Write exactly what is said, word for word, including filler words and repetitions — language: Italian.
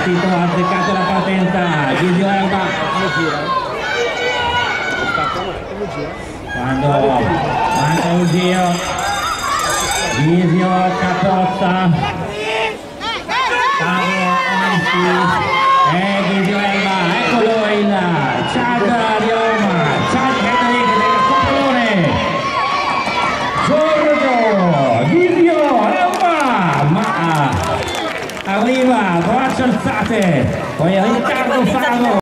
partito, ha azzeccato la partenza, Ghisio Erba. Quando manca un giro, Ghisio Capozza, Paolo Anzi e Ghisio Erba, eccolo il Chad di Roma, Chad Henrik del Copolone, Giorgio Ghisio Erba, ma arriva, braccia alzate, poi Riccardo Faro.